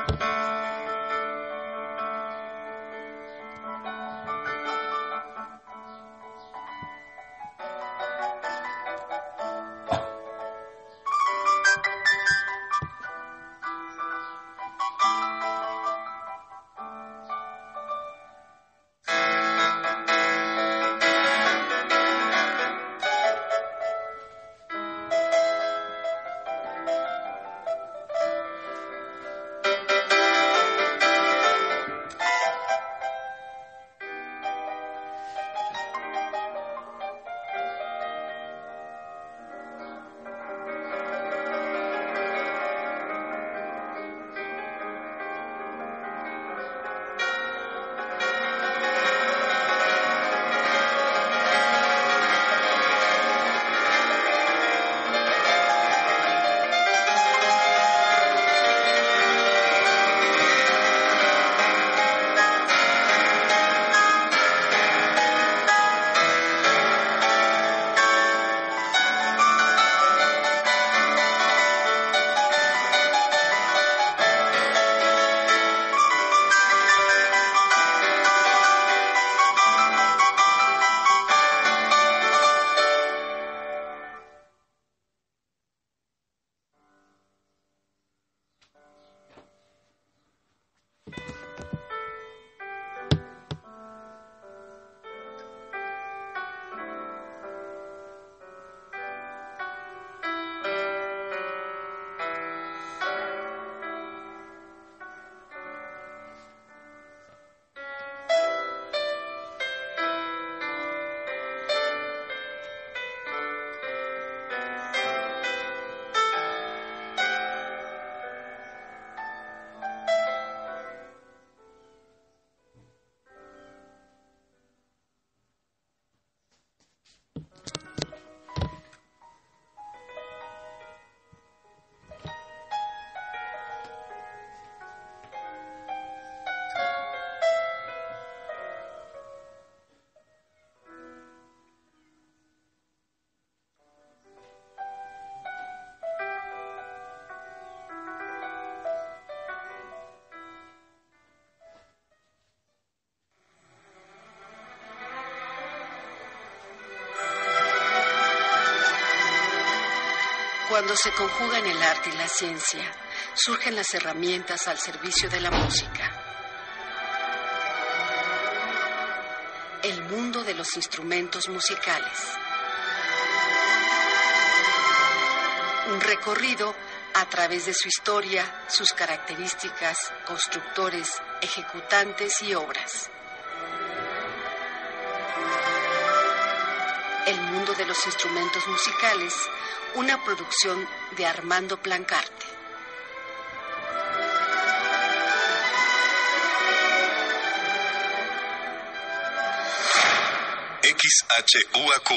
Cuando se conjugan el arte y la ciencia, surgen las herramientas al servicio de la música. El mundo de los instrumentos musicales. Un recorrido a través de su historia, sus características, constructores, ejecutantes y obras. El mundo de los instrumentos musicales, una producción de Armando Plancarte. XHUAQ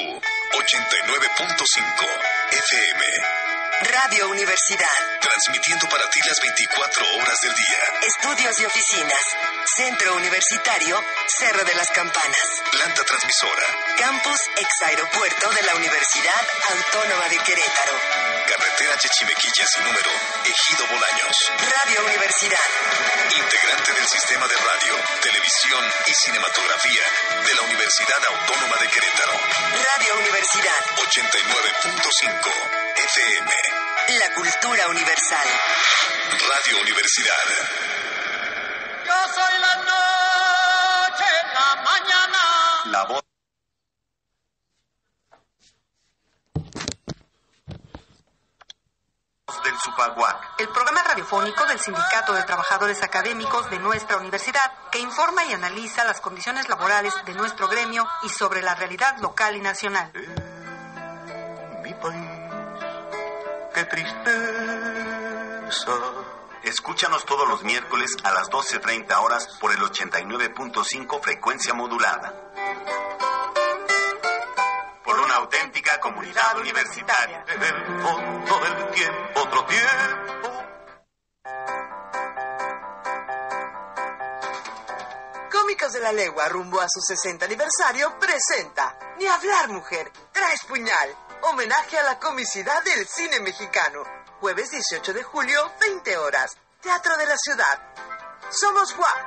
89.5 FM. Radio Universidad. Transmitiendo para ti las 24 horas del día. Estudios y oficinas. Centro Universitario, Cerro de las Campanas. Planta transmisora. Campus ex aeropuerto de la Universidad Autónoma de Querétaro. Carretera Chichimequilla sin número, Ejido Bolaños. Radio Universidad. Integrante del sistema de radio, televisión y cinematografía de la Universidad Autónoma de Querétaro. Radio Universidad. 89.5 FM. La cultura universal. Radio Universidad. Yo soy la noche, la mañana. La voz del Supaguac, el programa radiofónico del Sindicato de Trabajadores Académicos de nuestra universidad, que informa y analiza las condiciones laborales de nuestro gremio y sobre la realidad local y nacional. Mi país, qué tristeza. Escúchanos todos los miércoles a las 12:30 horas por el 89.5 frecuencia modulada. Por una auténtica comunidad universitaria. En el fondo del tiempo, otro tiempo. Cómicos de la Legua, rumbo a su 60 aniversario, presenta Ni hablar, mujer, traes puñal. Homenaje a la comicidad del cine mexicano. Jueves 18 de julio, 20 horas. Teatro de la Ciudad. Somos WAC.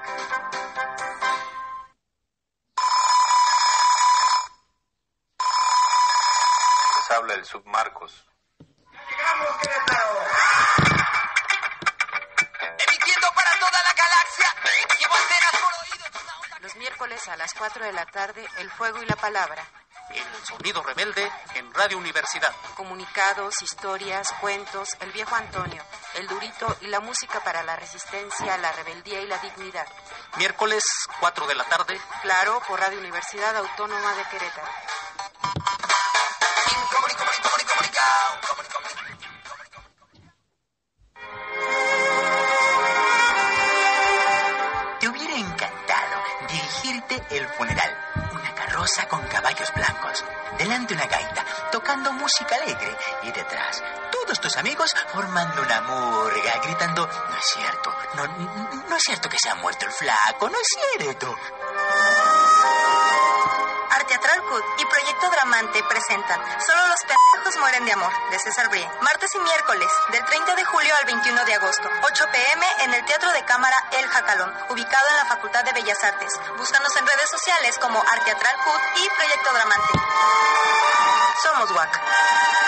Les habla el Submarcos. ¡Llegamos, Querétaro! Emitiendo para toda la galaxia. Llevo antenas por oído. Los miércoles a las 4 de la tarde, El Fuego y la Palabra. El Sonido Rebelde en Radio Universidad. Comunicados, historias, cuentos, El Viejo Antonio, El Durito y la música para la resistencia, la rebeldía y la dignidad. Miércoles, 4 de la tarde. Claro, por Radio Universidad Autónoma de Querétaro. Te hubiera encantado dirigirte el funeral. Una carroza con caballos blancos. Delante una gaita, tocando música alegre. Y detrás, todos tus amigos formando una murga, gritando: no es cierto, no es cierto que se ha muerto el flaco, no es cierto. Teatral CUT y Proyecto Dramante presentan Solo los pendejos mueren de amor, de César Brie. Martes y miércoles, del 30 de julio al 21 de agosto, 8 p.m. en el Teatro de Cámara El Jacalón, ubicado en la Facultad de Bellas Artes. Búscanos en redes sociales como Teatral CUT y Proyecto Dramante. Somos WAC.